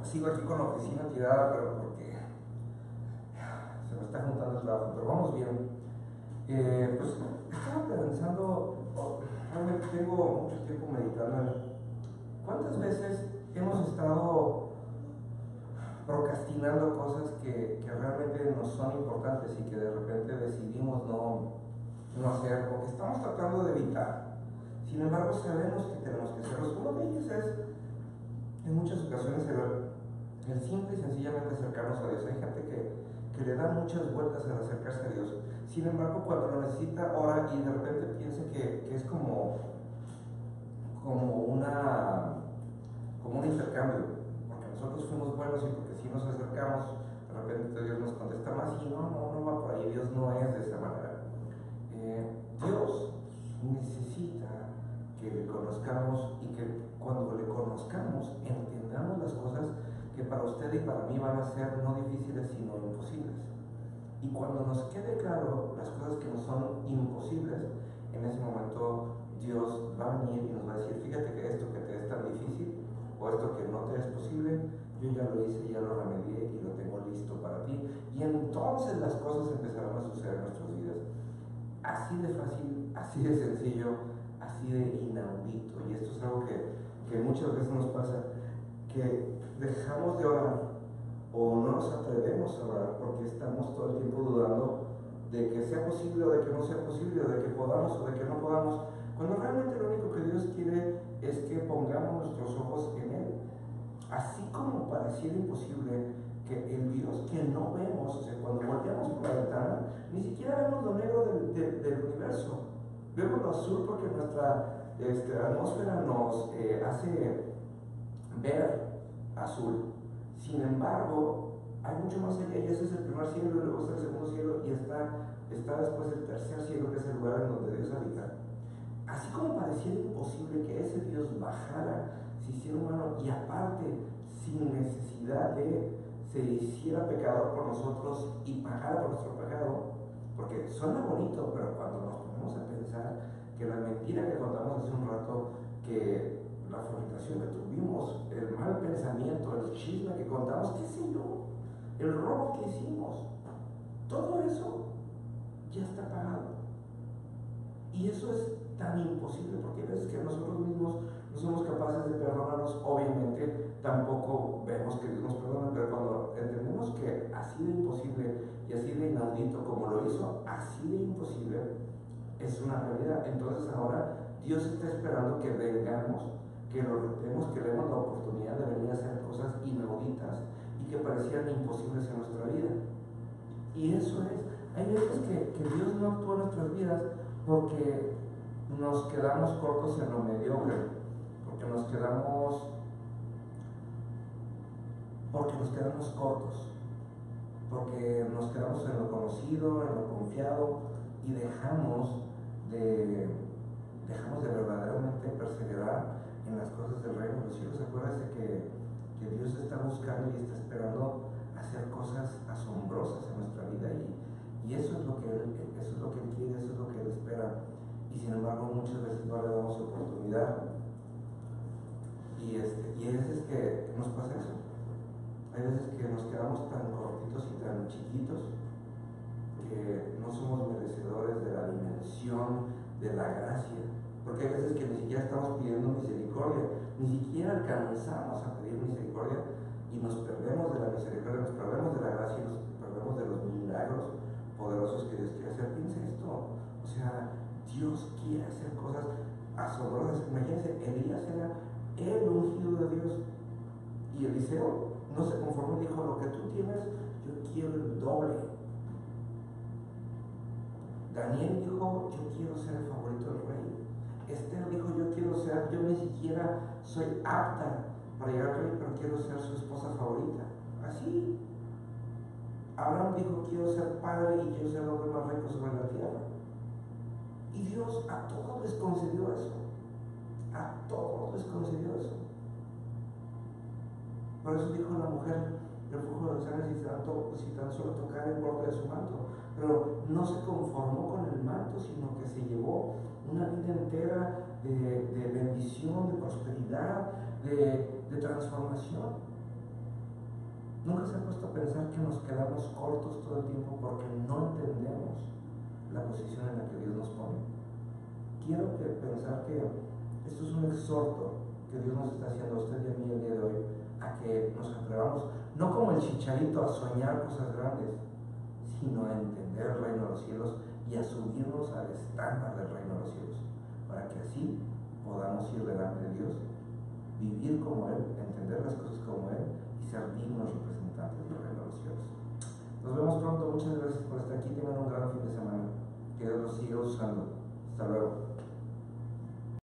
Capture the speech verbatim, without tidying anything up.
sigo aquí con la oficina tirada, pero porque se me está juntando el trabajo, pero vamos bien. Eh, pues estaba pensando, oh, realmente tengo mucho tiempo meditando en cuántas veces hemos estado procrastinando cosas que, que realmente nos son importantes y que de repente decidimos no, no hacer, o que estamos tratando de evitar. Sin embargo, sabemos que tenemos que hacerlos. Uno de ellos es, en muchas ocasiones, el, el simple y sencillamente acercarnos a Dios. Hay gente que, que le da muchas vueltas al acercarse a Dios. Sin embargo, cuando lo necesita, ora y de repente piensa que, que es como, como, una, como un intercambio. Porque nosotros fuimos buenos y porque si nos acercamos, de repente Dios nos contesta más y no, no, no va por ahí. Dios no es de esa manera. Eh, Dios necesita que le conozcamos y que cuando le conozcamos entendamos las cosas que para usted y para mí van a ser no difíciles sino imposibles. Y cuando nos quede claro las cosas que nos son imposibles, en ese momento Dios va a venir y nos va a decir, fíjate que esto que te es tan difícil o esto que no te es posible, yo ya lo hice, ya lo remedié y lo tengo listo para ti. Y entonces las cosas empezarán a suceder en nuestras vidas. Así de fácil, así de sencillo, así de inaudito. Y esto es algo que, que muchas veces nos pasa, que dejamos de orar o no nos atrevemos a orar porque estamos todo el tiempo dudando de que sea posible o de que no sea posible, o de que podamos o de que no podamos, cuando realmente lo único que Dios quiere es que pongamos nuestros ojos en Él. Así como pareciera imposible que el Dios que no vemos, o sea, cuando volteamos por la ventana, ni siquiera vemos lo negro del, del, del universo, vemos lo azul porque nuestra este, atmósfera nos eh, hace ver azul. Sin embargo, hay mucho más allá, y ese es el primer cielo, y luego está el segundo cielo, y está, está después el tercer cielo, que es el lugar en donde Dios habita. Así como pareciera imposible que ese Dios bajara, se hiciera humano y aparte, sin necesidad de, se hiciera pecador por nosotros y pagara por nuestro pecado, porque suena bonito, pero cuando nos ponemos a pensar que la mentira que contamos hace un rato, que la fornicación que tuvimos, el mal pensamiento, el chisme que contamos, qué sé yo, el robo que hicimos, todo eso ya está pagado. Y eso es tan imposible porque hay veces que nosotros mismos no somos capaces de perdonarnos. Obviamente tampoco vemos que Dios nos perdona, pero cuando entendemos que así de imposible y así de inaudito como lo hizo, así de imposible es una realidad. Entonces ahora Dios está esperando que vengamos, que lo retemos, que le demos la oportunidad de venir a hacer cosas inauditas y que parecieran imposibles en nuestra vida. Y eso es, hay veces que, que Dios no actúa en nuestras vidas porque nos quedamos cortos en lo mediocre, porque nos quedamos, porque nos quedamos cortos, porque nos quedamos en lo conocido, en lo confiado y dejamos de, dejamos de verdaderamente perseverar en las cosas del reino de los cielos. Acuérdense que, que Dios está buscando y está esperando hacer cosas asombrosas en nuestra vida y, y eso es lo que él, eso es lo que él quiere, eso es lo que Él espera. Y sin embargo muchas veces no le damos oportunidad y, este, y hay veces que nos pasa eso, hay veces que nos quedamos tan cortitos y tan chiquitos que no somos merecedores de la dimensión de la gracia, porque hay veces que ni siquiera estamos pidiendo misericordia, ni siquiera alcanzamos a pedir misericordia y nos perdemos de la misericordia, nos perdemos de la gracia y nos perdemos de los milagros poderosos que Dios quiere hacer. Piensa esto, o sea, Dios quiere hacer cosas asombrosas. Imagínense, Elías era el ungido de Dios y Eliseo no se conformó, dijo, lo que tú tienes, yo quiero el doble. Daniel dijo, yo quiero ser el favorito del rey. Esther dijo, yo quiero ser, yo ni siquiera soy apta para llegar al rey, pero quiero ser su esposa favorita. Así. Abraham dijo, quiero ser padre y quiero ser el hombre más rico sobre la tierra. Y Dios a todos les concedió eso. A todos les concedió eso. Por eso dijo la mujer, refugio de los ángeles, si tan, si tan solo tocar el borde de su manto. Pero no se conformó con el manto, sino que se llevó una vida entera de, de bendición, de prosperidad, de, de transformación. Nunca se ha puesto a pensar que nos quedamos cortos todo el tiempo porque no entendemos la posición en la que Dios nos pone. Quiero que pensar que esto es un exhorto que Dios nos está haciendo a usted y a mí el día de hoy, a que nos atrevamos, no como el Chicharito a soñar cosas grandes, sino a entender el reino de los cielos y a subirnos al estándar del reino de los cielos, para que así podamos ir delante de Dios, vivir como Él, entender las cosas como Él y ser dignos representantes del reino de los cielos. Nos vemos pronto, muchas gracias por estar aquí, tengan un gran fin de semana, que Dios los siga usando. Hasta luego.